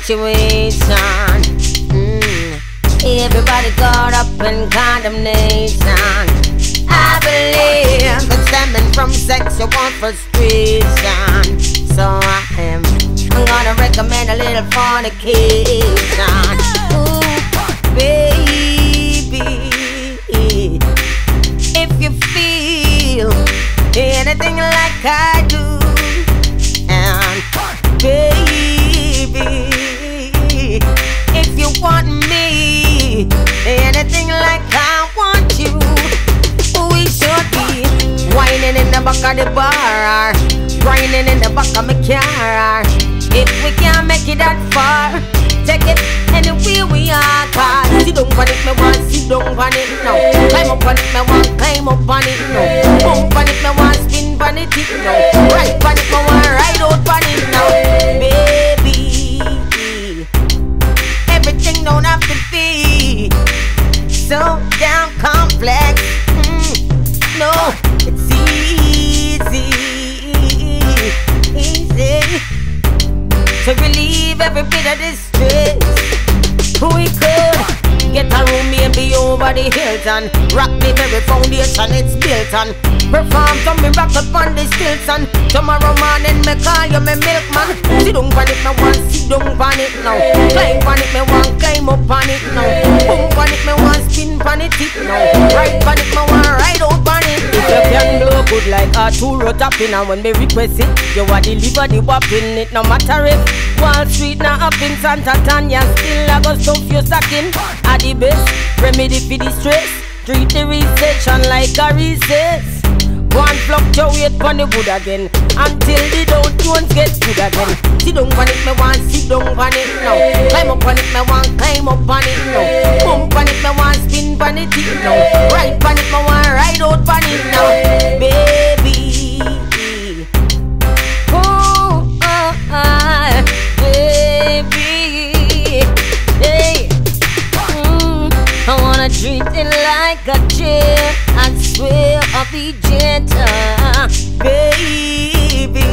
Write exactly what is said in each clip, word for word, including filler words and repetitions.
situation. Mm. Everybody caught up in condemnation. I believe it's stemming from sexual frustration. So I am I'm gonna recommend a little fornication. Ooh, baby, if you feel anything like I do, and baby, if you want me anything like I want you, we should be whining in the back of the bar, grinding in the back of my car. If we can't make it that far, take it anywhere we are. Cause sit down on it, me want sit down on it now. Climb up on it, me want climb up on it now. Bump on it, me want spin on it now. Ride on it, me want ride out on it now. Baby, everything don't have to be so damn complex. Mm, no, it's easy, easy to relieve every bit of this stress. We could get a room maybe over the Hilton, rock the very foundation it's built on. Perform some me rock up on the stilts, and tomorrow morning me call you me milkman. Sit down on it, me want sit down on it now. Climb on it, me want climb up on it now. Bump on it, me want spin on it now. Ride on it, me want ride out on it. If you can blow good like a two-row tapping, and when me request it, you want deliver the whopping. It no matter if Wall Street now up in Santa Tanya, still I go stuff you stacking. At the best remedy for the stress, treat the recession like a recess. One fluctuate on the good again until the don't ones get good again. Sit down on it, me want sit down on it now. Climb up on it, me want climb up on it now. Bump on it, me want spin on it now. Ride on it, me want ride out on it now. Baby, oh, oh, oh, baby, hey, mm, I wanna treat it like a chair. I swear I'll be gentle, baby.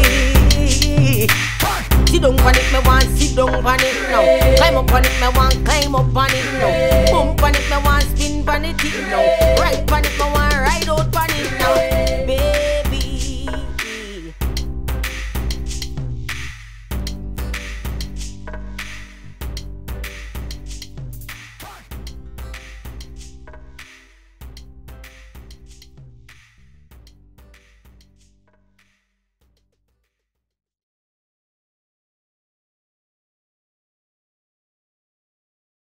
Sit down on it, me want sit down on it now. Climb up on it, me want climb up on it now. Bump on it, me want spin on it now. Ride on it, me want ride out on it now.